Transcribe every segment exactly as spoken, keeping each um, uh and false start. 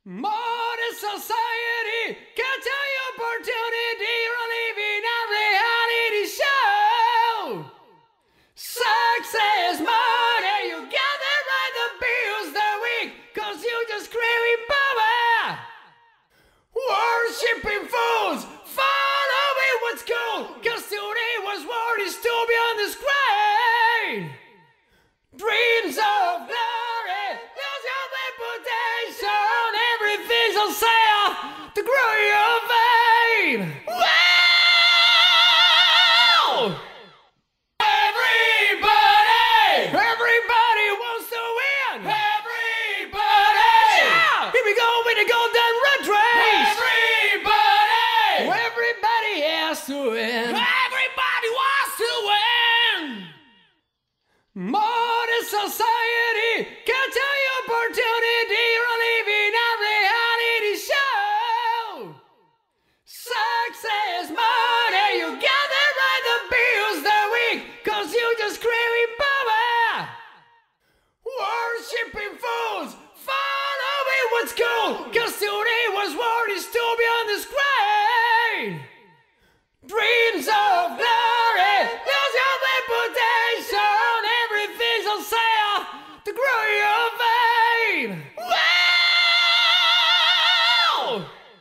Modern society, can't tell you opportunity, you're living a reality show. Success, money, you gather right the bills the week, cause you just craving power. Worshipping fools, following what's cool, cause today was what is to be on the screen. Dreams of glory, lose your reputation, everything's on sale to grow your vein. Wow! Everybody! Everybody wants to win! Everybody! Yeah! Here we go with the golden red race! Everybody! Everybody has to win! Everybody wants to win! Modern society, can't tell you opportunity, you're living a reality show. Success, money, you gather right the bills the week, cause you just craving power. Worshipping fools, following what's cool, cause today was what is to be on the screen. Dreams of glory, lose your reputation, everything's on sale to grow your vein. Wow!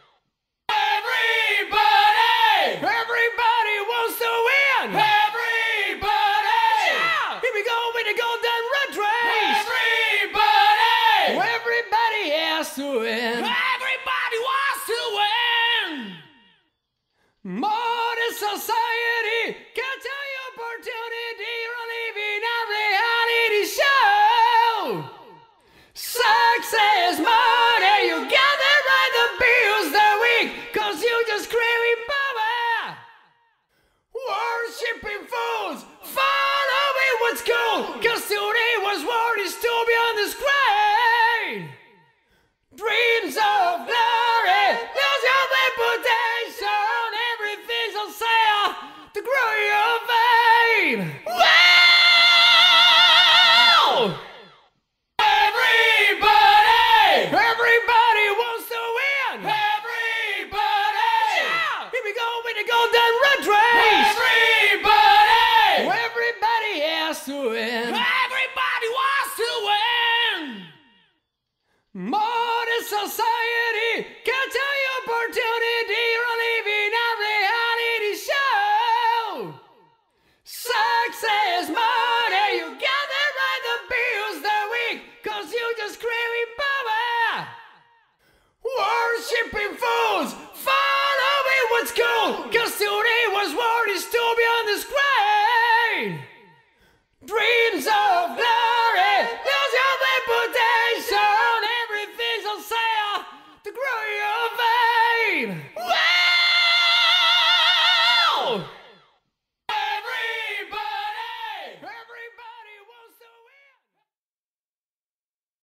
Everybody! Everybody wants to win! Everybody! Yeah! Here we go with the golden red race! Everybody! Everybody has to win! Everybody wants to win! Modern society, can't tell you opportunity, you're living a reality show. Success, money, you gather right the bills the week, cause you just craving power. Worshipping fools, following what's cool, cause today was what is to be on the screen. Dreams of glory, lose your reputation, everything's on sale to grow your vein. Wow! Everybody! Everybody wants to win! Everybody! Yeah! Here we go with the golden red race! Everybody! Everybody has to win! Everybody wants to win! Modern society, can't tell you opportunity, you're living a reality show. Success, money, you gather right the bills the week, cause you just craving power. Worshipping fools, following what's cool, cause